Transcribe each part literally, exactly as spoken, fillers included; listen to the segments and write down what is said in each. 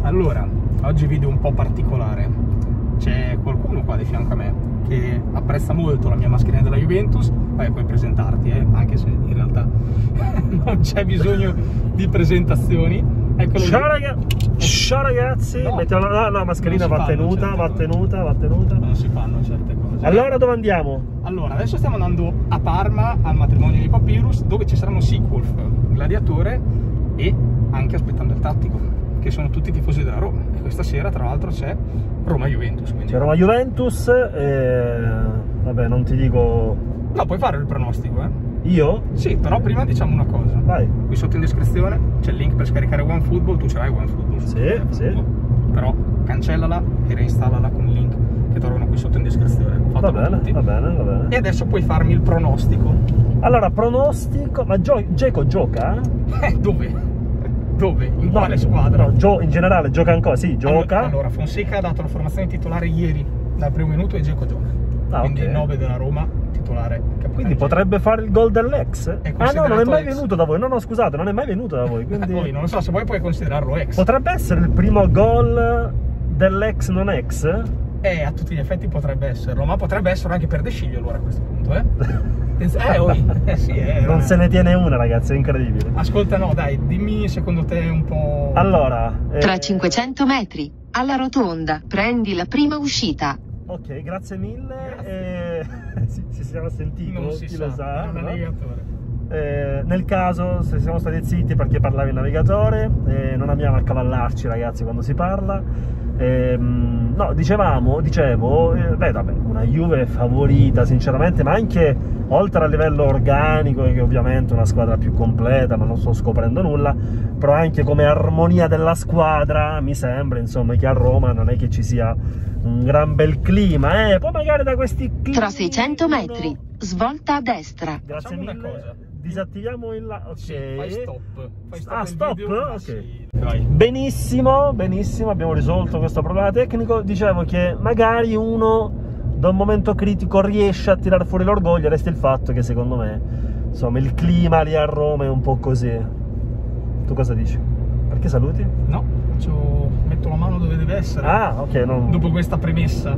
Allora, oggi video un po' particolare. C'è qualcuno qua di fianco a me che apprezza molto la mia mascherina della Juventus. Vai, puoi presentarti, eh? Anche se in realtà non c'è bisogno di presentazioni. Eccolo Ciao, lì. raga... Ciao ragazzi, No. mettiamo... no, no, mascherina va tenuta, va tenuta, va tenuta. Non si fanno certe cose. Allora dove andiamo? Allora, adesso stiamo andando a Parma al matrimonio di Papyrus, dove ci saranno Seawolf, Gladiatore e anche Aspettando il Tattico, che sono tutti tifosi della Roma. E questa sera tra l'altro c'è Roma-Juventus. Quindi... C'è Roma-Juventus e... vabbè, non ti dico... No, puoi fare il pronostico, eh? Io? Sì, però prima diciamo una cosa. Vai. Qui sotto in descrizione c'è il link per scaricare OneFootball, tu ce l'hai OneFootball? Sì, sì. Però cancellala e reinstallala con il link che trovano qui sotto in descrizione. Va bene, va bene, va bene. E adesso puoi farmi il pronostico. Allora, pronostico... Ma Gio... Geco gioca? Eh, dove? Dove? In No, quale squadra? No, Gio... in generale gioca ancora, sì, gioca. Allora, allora, Fonseca ha dato la formazione titolare ieri, dal primo minuto, e Geco gioca. Ah, Quindi ok. il nove della Roma, titolare, capitano. Quindi potrebbe fare il gol dell'ex? È Ah no, non è mai ex. venuto da voi. No, no, scusate, non è mai venuto da voi. Quindi... Poi non lo so, se vuoi puoi considerarlo ex. Potrebbe essere il primo gol dell'ex non ex? Eh, a tutti gli effetti potrebbe esserlo, ma potrebbe essere anche per De Sciglio allora a questo punto, eh? Eh, oi, eh sì, eh. Non se ne tiene una, ragazzi, è incredibile. Ascolta, no, dai, dimmi secondo te un po'... Allora... eh, Tra cinquecento metri, alla rotonda, prendi la prima uscita. Ok, grazie mille. Eh, si, si siamo sentiti, non si chi sa, lo sa. è un no? navigatore. Eh, nel caso, se siamo stati zitti perché parlava il navigatore, eh, non amiamo accavallarci, ragazzi, quando si parla. Eh, no, dicevamo, dicevo, eh, beh, vabbè, una Juve favorita, sinceramente, ma anche oltre a livello organico, che ovviamente è una squadra più completa, ma non sto scoprendo nulla, però anche come armonia della squadra, mi sembra, insomma, che a Roma non è che ci sia un gran bel clima, eh, poi magari da questi climi... Tra seicento metri, svolta a destra. Grazie Facciamo una mille. cosa. Disattiviamo il... ok. Sì, fai stop. Fai stop Ah, il stop? video, ma Ok. sì. Vai. Benissimo, benissimo, abbiamo risolto questo problema tecnico. Dicevo che magari uno da un momento critico riesce a tirare fuori l'orgoglio, resta il fatto che secondo me, insomma, il clima lì a Roma è un po' così. Tu cosa dici? Perché saluti? No, faccio... metto la mano dove deve essere. Ah, ok, non... Dopo questa premessa.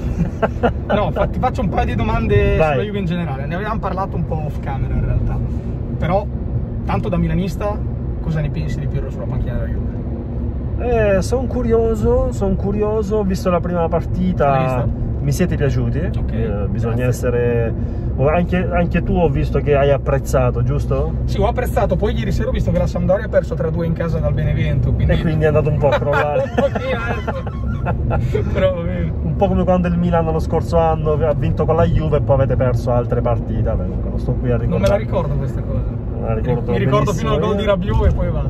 No, fa- ti faccio un paio di domande Vai. sulla Juve in generale. Ne avevamo parlato un po' off camera in realtà. Però, tanto da milanista, cosa ne pensi di Pirlo sulla panchina della Juve? Eh, sono curioso, sono curioso, ho visto la prima L'hai partita, vista? mi siete piaciuti? Ok, Eh, bisogna grazie. essere... Anche, anche tu ho visto che hai apprezzato, giusto? Sì, ho apprezzato. Poi ieri sera ho visto che la Sampdoria ha perso tre a due in casa dal Benevento. Quindi... E quindi è andato un po' a crollare. un pochino, ecco. Però va bene. Un po' come quando il Milan lo scorso anno ha vinto con la Juve e poi avete perso altre partite. Vabbè, comunque non sto qui a ricordare. Non me la ricordo questa cosa. Non la ricordo Mi ricordo fino al gol di Rabiot e poi va.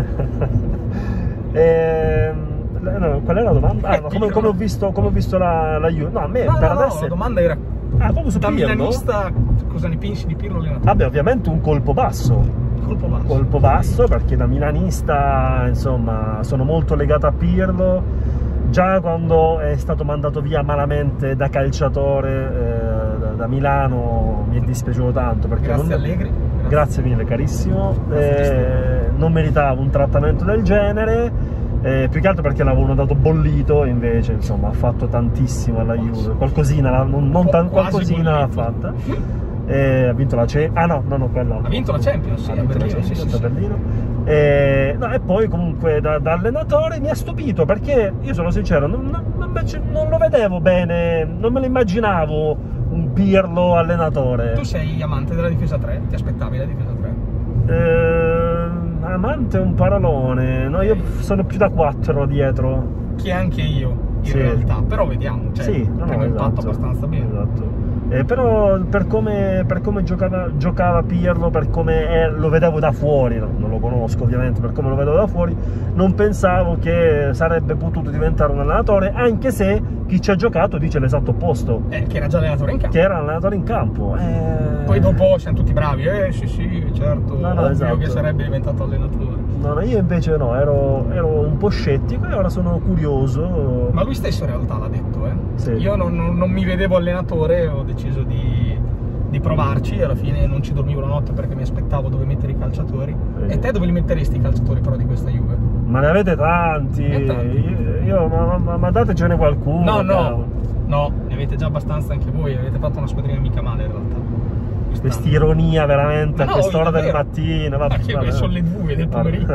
Ehm, no, qual è la domanda? Ah, no, come, come ho visto, come ho visto la, la Juve? No, a me No, per no, no, adesso... la domanda era... Ah, proprio su da Pirlo? milanista, cosa ne pensi di Pirlo allenatore? Vabbè, ovviamente un colpo basso. Colpo basso. Colpo basso, perché da milanista, insomma, sono molto legato a Pirlo. Già quando è stato mandato via malamente da calciatore eh, da, da Milano mi è dispiaciuto tanto, perché Grazie non... Allegri. Grazie. Grazie mille, carissimo. Grazie. Eh, non meritava un trattamento del genere. Eh, più che altro perché l'avevano dato bollito, invece insomma ha fatto tantissimo alla Juve, qualcosina, non, non tan- Quasi qualcosina l'ha bollito. fatta. Eh, ha vinto la Champions, ah no, no, no, quella Ha vinto la Champions, sì, ha a vinto la Berlino, sì, Champions sì, a sì. Berlino. Eh, no, e poi comunque da, da allenatore mi ha stupito, perché io sono sincero, non, non, non me- non lo vedevo bene, non me lo immaginavo un Pirlo allenatore. Tu sei amante della difesa tre, ti aspettavi la difesa tre? Eh, amante è un parolone, no, io sono più da quattro dietro. Che anche io, in Sì. realtà, però vediamo, cioè, Sì, no, no, primo impatto esatto, abbastanza bene. esatto. Eh, però per come, per come giocava, giocava Pirlo, per come è, lo vedevo da fuori, no, non lo conosco ovviamente, per come lo vedo da fuori, non pensavo che sarebbe potuto diventare un allenatore, anche se chi ci ha giocato dice l'esatto opposto, Eh, che era già allenatore in campo. che era un allenatore in campo. Eh... Poi dopo siamo tutti bravi, eh sì sì, certo, No, no, ovvio esatto. che sarebbe diventato allenatore. No, no, io invece no, ero, ero un po' scettico e ora sono curioso. Ma lui stesso in realtà l'ha detto, eh. Sì. Io non, non- non mi vedevo allenatore, ho deciso di, di provarci, alla fine non ci dormivo la notte perché mi aspettavo dove mettere i calciatori. Sì. E te dove li metteresti i calciatori però di questa Juve? Ma ne avete tanti? Io, io ma, ma, ma datecene qualcuno. No, no, cavolo. no, ne avete già abbastanza anche voi, avete fatto una squadrina mica male in realtà. Questa ironia veramente no, a quest'ora del davvero. mattino. Va, Perché vabbè. sono le due del pomeriggio.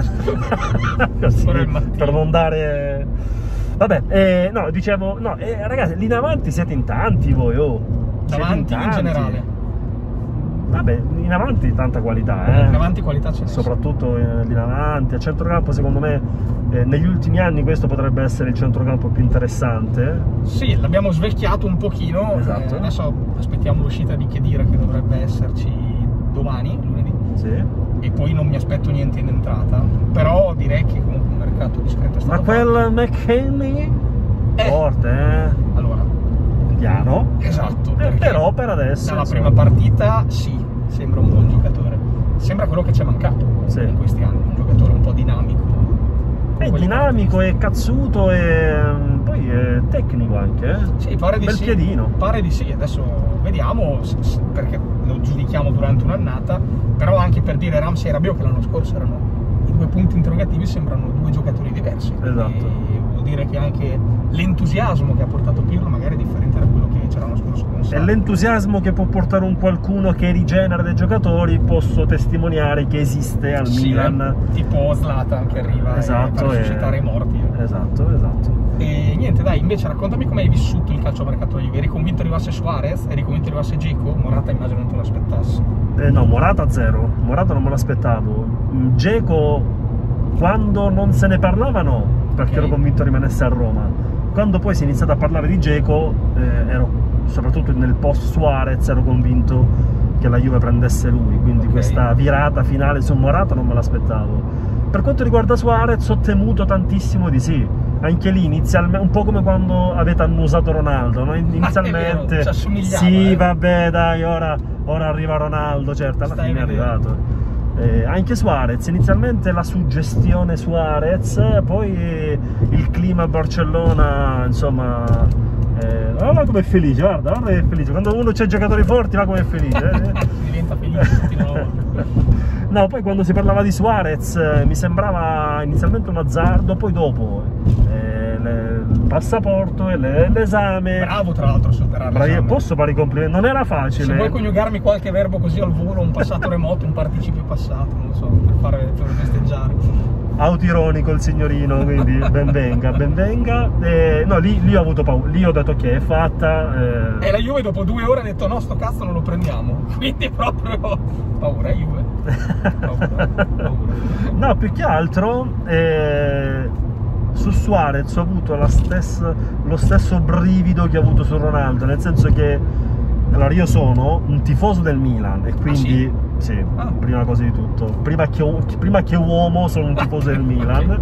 Così, Ora il mattino. per non dare... Vabbè, eh, no, dicevo, no, eh, ragazzi, lì davanti siete in tanti voi, oh. Siete Davanti in, in tanti. generale. Vabbè, in avanti tanta qualità, eh. In avanti qualità ce n'è. Soprattutto eh, lì davanti. A centrocampo, secondo me, eh, negli ultimi anni questo potrebbe essere il centrocampo più interessante. Sì, l'abbiamo svecchiato un pochino. Esatto. Eh, adesso aspettiamo l'uscita di Khedira che dovrebbe esserci domani, lunedì. Sì. E poi non mi aspetto niente in entrata. Però direi che comunque un mercato discreto è Ma stato quel McKennie Eh. forte, eh? Allora, Piano. esatto. Eh, perché però per adesso dalla insomma, prima partita sì, sembra un buon giocatore. Sembra quello che ci è mancato Sì. in questi anni, un giocatore un po' dinamico. è Quelli dinamico, è cazzuto e mm, poi è tecnico anche, eh? Sì, pare di Bel sì. piedino. Pare di sì, adesso vediamo s- s- perché lo giudichiamo durante un'annata, però anche per dire Ramsey e Rabiot che l'anno scorso erano i due punti interrogativi, sembrano due giocatori diversi. Esatto. E vuol dire che anche l'entusiasmo che ha portato Pirlo magari è differente da quello che c'era l'anno scorso con E Sarri. l'entusiasmo che può portare un qualcuno che rigenera dei giocatori, posso testimoniare che esiste al Sì, Milan. eh, tipo Zlatan che arriva Esatto, per e- suscitare i morti. eh. Esatto, esatto. E niente, dai, invece raccontami come hai vissuto il calciomercato ieri. Eri convinto arrivasse Suarez? Eri convinto arrivasse Dzeko? Morata immagino non te lo aspettassi. Eh, no, Morata zero. Morata non me l'aspettavo. Dzeko, quando non se ne parlava, no, perché Ok. ero convinto rimanesse a Roma. Quando poi si è iniziato a parlare di Dzeko, eh, ero soprattutto nel post Suarez, ero convinto che la Juve prendesse lui. Quindi Ok. questa virata finale su Morata non me l'aspettavo. Per quanto riguarda Suarez, ho temuto tantissimo di sì. Anche lì inizialmente, un po' come quando avete annusato Ronaldo, no? Inizialmente vero, ci assomigliava, sì, eh. vabbè, dai, ora, ora arriva Ronaldo, certo, alla Stai fine è vedendo. arrivato. Eh, anche Suarez, inizialmente la suggestione Suarez, poi eh, il clima a Barcellona, insomma, eh, guarda com'è felice, guarda, guarda che è felice. Quando uno c'è giocatori forti, va com'è felice. eh. Diventa felice tutti di nuovo. No, poi quando si parlava di Suarez eh, mi sembrava inizialmente un azzardo, poi dopo eh, le- il passaporto e le- l'esame. Bravo tra l'altro a superare Bravi, l'esame. posso fare i complimenti? Non era facile. Se vuoi coniugarmi qualche verbo così al volo, un passato remoto, un participio passato, non lo so, per fare per festeggiare. Autironico il signorino, quindi ben venga, ben venga. Eh, no, lì, lì ho avuto paura, lì ho detto che è fatta. eh. E la Juve dopo due ore ha detto no, sto cazzo non lo prendiamo. Quindi proprio paura, eh, Juve. Paura, paura. No, più che altro eh, su Suarez ho avuto la stessa, lo stesso brivido che ho avuto su Ronaldo, nel senso che allora io sono un tifoso del Milan e quindi sì, Ah. prima cosa di tutto, prima che, prima che uomo sono un tifoso del Milan.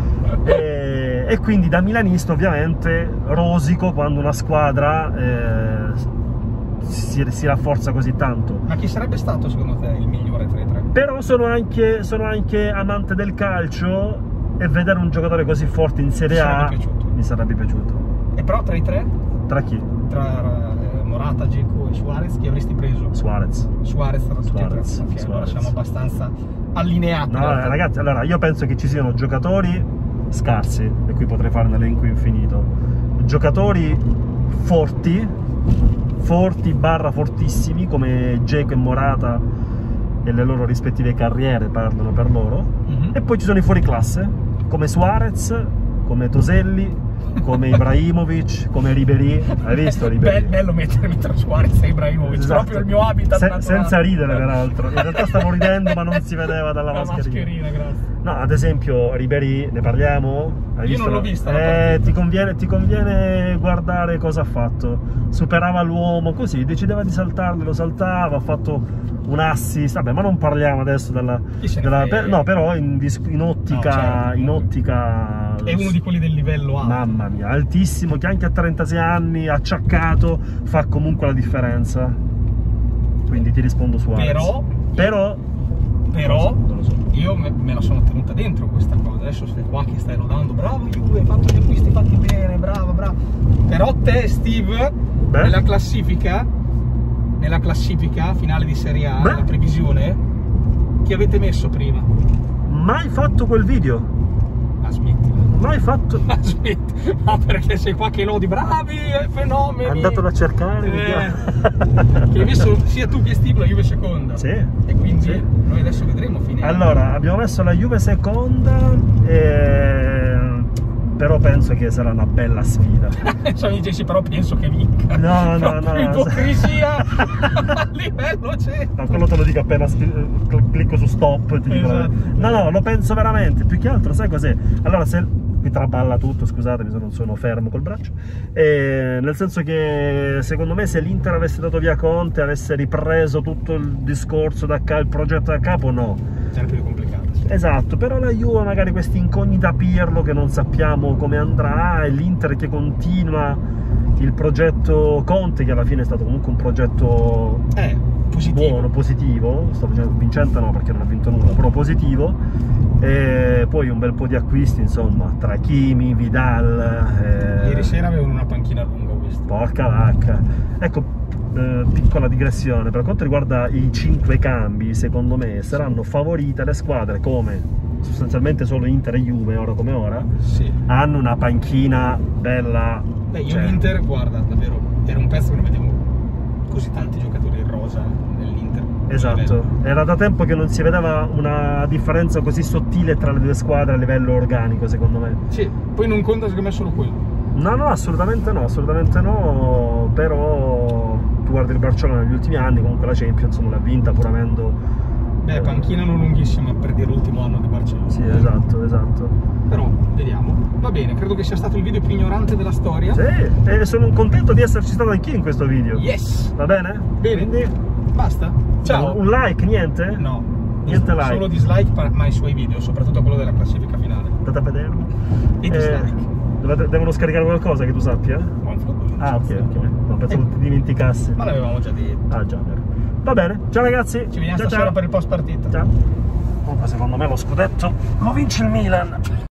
E, e quindi da milanista ovviamente rosico quando una squadra eh, si, si rafforza così tanto. Ma chi sarebbe stato secondo te il migliore tra i tre? Però sono anche, sono anche amante del calcio e vedere un giocatore così forte in Serie Ti A sarebbe piaciuto? mi sarebbe piaciuto. E però tra i tre? Tra chi? Tra eh, Morata, Dzeko e Suarez, chi avresti preso? Suarez. Suarez tra tutti e tre. Suarez, Ok, allora Suarez. siamo abbastanza allineati. No, in realtà. ragazzi, allora io penso che ci siano giocatori scarsi, e qui potrei fare un elenco infinito. Giocatori forti, forti barra fortissimi come Dzeko e Morata e le loro rispettive carriere parlano per loro. Mhm. E poi ci sono i fuoriclasse come Suarez, come Toselli, come Ibrahimovic, come Ribéry. Hai visto Ribéry? Be- bello mettermi tra Suarez e Ibrahimovic, Esatto. proprio il mio habitat Se- naturale. senza ridere peraltro, in realtà stavo ridendo ma non si vedeva dalla La mascherina. mascherina, grazie. No, ad esempio Ribéry, ne parliamo? Hai Io visto non l'ho la- vista la Eh, partita. ti conviene, ti conviene guardare cosa ha fatto. Superava l'uomo, così, decideva di saltarlo, lo saltava, ha fatto un assist. Vabbè, ma non parliamo adesso della... Chi se ne della- frega? per- no, però in, dis- in ottica... No, certo. in ottica... È uno di quelli del livello alto. Mamma mia, altissimo, che anche a trentasei anni, acciaccato, fa comunque la differenza. Quindi ti rispondo Suarez. Però- Però... Però non lo so. io me, me la sono tenuta dentro questa cosa. Adesso stai qua che stai lodando, bravo Juve, hai fatto gli acquisti fatti bene, bravo, bravo. Però te, Steve, Beh. nella classifica, nella classifica finale di Serie A, Beh. la previsione, chi avete messo prima? Mai fatto quel video? Ma hai fatto? Aspetta, ma perché sei qua che lodi bravi, eh, fenomeni. Andatelo a cercare. Eh, che hai messo sia tu che Steve la Juve seconda. Sì. E quindi Sì. noi adesso vedremo fine. Allora, abbiamo messo la Juve seconda, e... però penso che sarà una bella sfida. Sono dici, però penso che vinca. No, no, no. Ipocrisia a livello c'è. No, quello te lo dico appena clicco su stop. Ti dico Esatto. la... No, no, lo penso veramente. Più che altro, sai cos'è? Allora, se mi traballa tutto, scusatemi se non sono fermo col braccio. E, nel senso che secondo me se l'Inter avesse dato via Conte, avesse ripreso tutto il discorso da capo, il progetto da capo, no. Sempre più complicato. Sì. Esatto, però la Juve magari questa incognita Pirlo che non sappiamo come andrà, e l'Inter che continua il progetto Conte, che alla fine è stato comunque un progetto Eh, positivo. buono, positivo, sto dicendo vincente no perché non ha vinto nulla, però positivo, e poi un bel po' di acquisti, insomma, tra Kimi, Vidal, eh, Ieri sera avevano una panchina lunga questo. porca vacca. Ecco, eh, piccola digressione, per quanto riguarda i cinque cambi, secondo me saranno favorite le squadre come sostanzialmente solo Inter e Juve, ora come ora, Sì. hanno una panchina bella. Beh, io cioè, l'Inter, guarda, davvero, era un pezzo che non vedevo così tanti giocatori in rosa nell'Inter. esatto, era da tempo che non si vedeva una differenza così sottile tra le due squadre a livello organico, secondo me. Sì, poi non conta secondo me solo quello. No, no, assolutamente no, assolutamente no, però tu guardi il Barcellona negli ultimi anni, comunque la Champions non l'ha vinta pur avendo... Beh, panchina non lunghissima per dire l'ultimo anno di Barcellona. Sì, esatto, esatto. Però, vediamo. Va bene, credo che sia stato il video più ignorante della storia. Sì, e sono contento di esserci stato anch'io in questo video. Yes! Va bene? Bene. Quindi, Basta. Ciao. un like, niente? No. Niente like. Solo dislike per- ma ai suoi video, soprattutto quello della classifica finale. Andate a vederlo. E dislike. dovete- devono scaricare qualcosa che tu sappia? Buon football. Ah, ok, ok. Non pensavo Eh. ti dimenticassi. Ma l'avevamo già detto. Ah, già, vero. Va bene, ciao ragazzi. Ci vediamo ciao, stasera ciao. per il post partita. Ciao. Comunque secondo me lo scudetto lo vince il Milan.